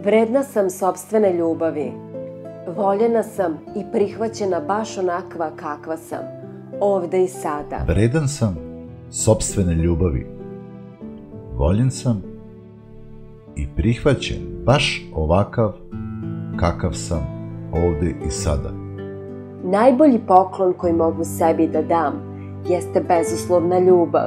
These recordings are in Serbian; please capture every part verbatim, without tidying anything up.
Vredna sam sopstvene ljubavi. Voljena sam i prihvaćena baš onakva kakva sam, ovde i sada. Vredan sam sopstvene ljubavi. Voljen sam i prihvaćen baš ovakav kakav sam ovde i sada. Najbolji poklon koji mogu sebi da dam jeste bezuslovna ljubav.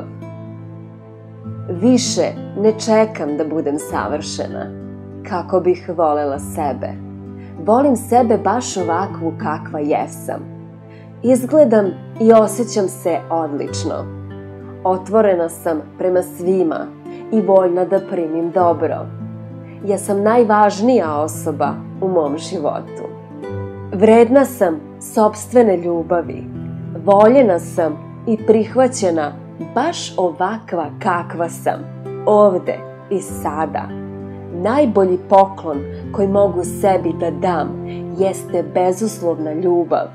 Više ne čekam da budem savršena, kako bih volela sebe. Volim sebe baš ovakvu kakva jesam. Izgledam i osjećam se odlično. Otvorena sam prema svima i voljna da primim dobro. Ja sam najvažnija osoba u mom životu. Vredna sam sopstvene ljubavi. Voljena sam i prihvaćena baš ovakva kakva sam, ovde i sada. Najbolji poklon koji mogu sebi da dam jeste bezuslovna ljubav.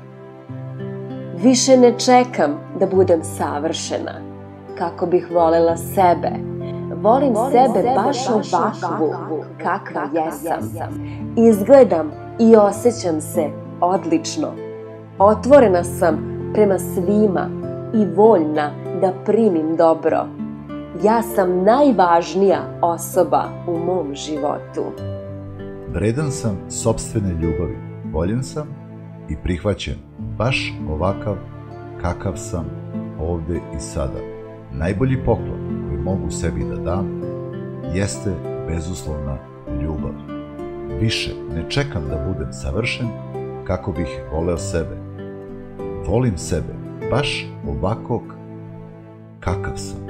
Više ne čekam da budem savršena, kako bih volela sebe. Volim sebe baš ovakvu kakva jesam. Izgledam i osjećam se odlično. Otvorena sam prema svima i voljna da primim dobro. Ja sam najvažnija osoba u mom životu. Vredan sam sopstvene ljubavi. Voljen sam i prihvaćen baš ovakav kakav sam ovde i sada. Najbolji poklon koji mogu sebi da dam jeste bezuslovna ljubav. Više ne čekam da budem savršen kako bih voleo sebe. Volim sebe baš ovakvog kakav sam.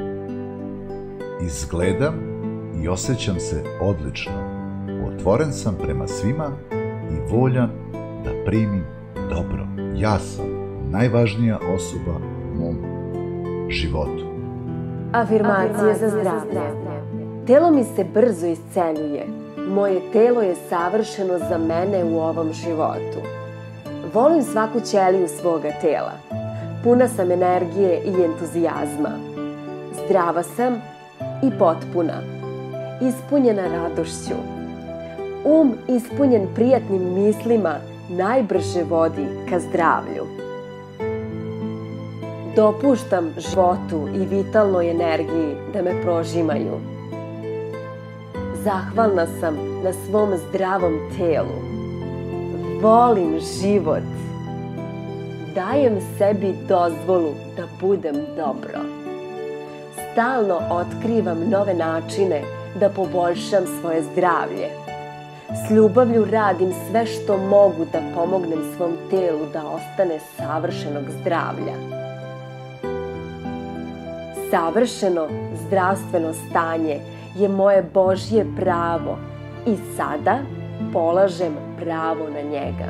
Izgledam i osjećam se odlično. Otvoren sam prema svima i voljan da primim dobro. Ja sam najvažnija osoba u mom životu. Afirmacije za zdravlje. Telo mi se brzo isceljuje. Moje telo je savršeno za mene u ovom životu. Volim svaku ćeliju svoga tela. Puna sam energije i entuzijazma. Zdrava sam i potpuna. Ispunjena radošću. Um ispunjen prijatnim mislima najbrže vodi ka zdravlju. Dopuštam životu i vitalnoj energiji da me prožimaju. Zahvalna sam na svom zdravom telu. Volim život. Dajem sebi dozvolu da budem dobro. Stalno otkrivam nove načine da poboljšam svoje zdravlje. S ljubavlju radim sve što mogu da pomognem svom telu da ostane savršenog zdravlja. Savršeno zdravstveno stanje je moje Božje pravo i sada polažem pravo na njega.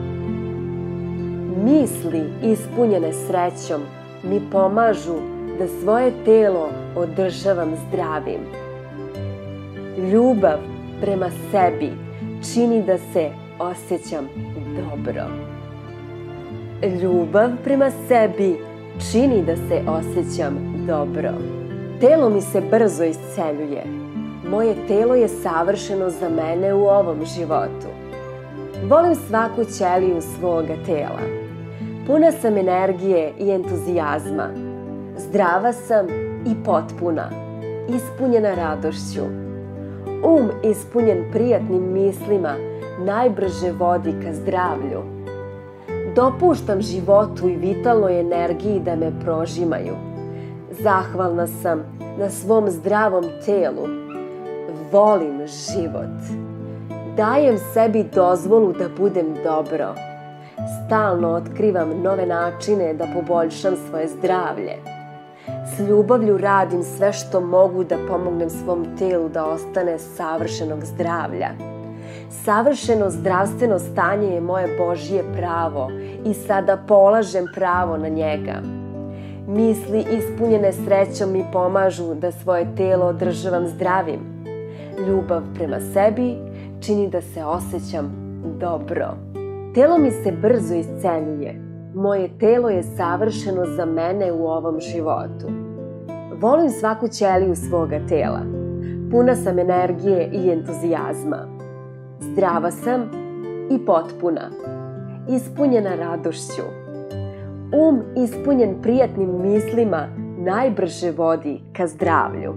Misli ispunjene srećom mi pomažu da svoje telo održavam zdravim. Ljubav prema sebi čini da se osjećam dobro. Ljubav prema sebi čini da se osjećam dobro. Telo mi se brzo isceljuje. Moje telo je savršeno za mene u ovom životu. Volim svaku ćeliju svoga tela. Puna sam energije i entuzijazma. Zdrava sam i potpuna. Ispunjena radošću. Um ispunjen prijatnim mislima najbrže vodi ka zdravlju. Dopuštam životu i vitalnoj energiji da me prožimaju. Zahvalna sam na svom zdravom telu. Volim život. Dajem sebi dozvolu da budem dobro. Stalno otkrivam nove načine da poboljšam svoje zdravlje. S ljubavlju radim sve što mogu da pomognem svom telu da ostane savršenog zdravlja. Savršeno zdravstveno stanje je moje Božje pravo i sada polažem pravo na njega. Misli ispunjene srećom mi pomažu da svoje telo održavam zdravim. Ljubav prema sebi čini da se osjećam dobro. Telo mi se brzo isceljuje. Moje telo je savršeno za mene u ovom životu. Volim svaku ćeliju svoga tela. Puna sam energije i entuzijazma. Zdrava sam i potpuna, ispunjena radošću. Um ispunjen prijatnim mislima najbrže vodi ka zdravlju.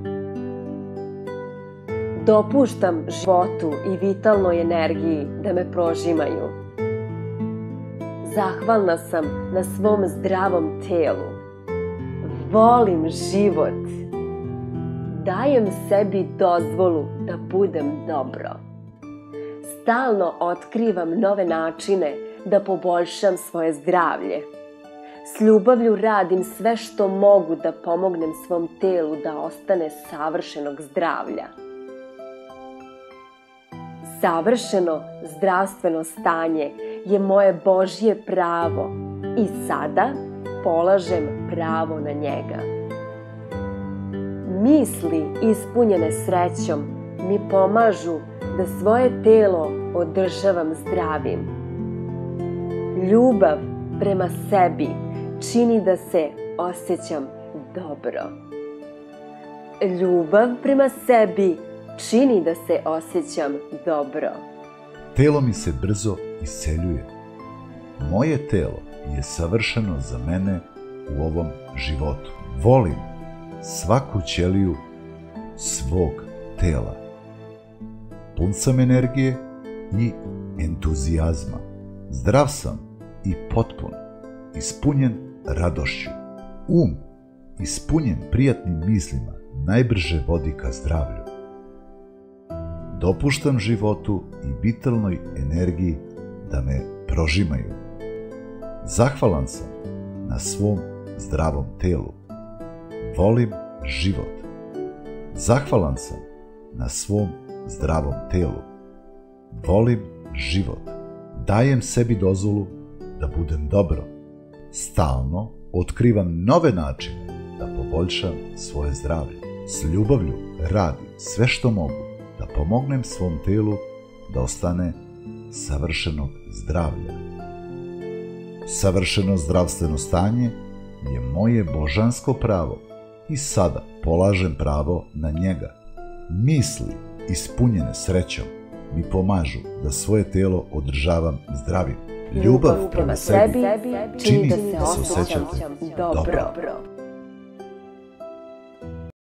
Dopuštam životu i vitalnoj energiji da me prožimaju. Zahvalna sam na svom zdravom telu. Volim život. Dajem sebi dozvolu da budem dobro. Stalno otkrivam nove načine da poboljšam svoje zdravlje. S ljubavlju radim sve što mogu da pomognem svom telu da ostane savršenog zdravlja. Savršeno zdravstveno stanje je moje Božje pravo i sada polažem pravo na njega. Misli ispunjene srećom mi pomažu da svoje telo održavam zdravim. Ljubav prema sebi čini da se osjećam dobro. Ljubav prema sebi čini da se osjećam dobro. Telo mi se brzo iseljuje. Moje telo je savršeno za mene u ovom životu. Volim svaku ćeliju svog tela. Pun sam energije i entuzijazma. Zdrav sam i potpun, ispunjen radošću. Um ispunjen prijatnim mislima najbrže vodi ka zdravlju. Dopuštam životu i vitalnoj energiji da me prožimaju. Zahvalan sam na svom zdravom telu. Volim život. Zahvalan sam na svom zdravom telu. Volim život. Dajem sebi dozvolu da budem dobro. Stalno otkrivam nove načine da poboljšam svoje zdravlje. S ljubavlju radim sve što mogu da pomognem svom telu da ostane savršenog zdravlja. Savršeno zdravstveno stanje je moje božansko pravo i sada polažem pravo na njega. Misli ispunjene srećom mi pomažu da svoje telo održavam zdravim. Ljubav prema sebi čini da se osjećam dobro.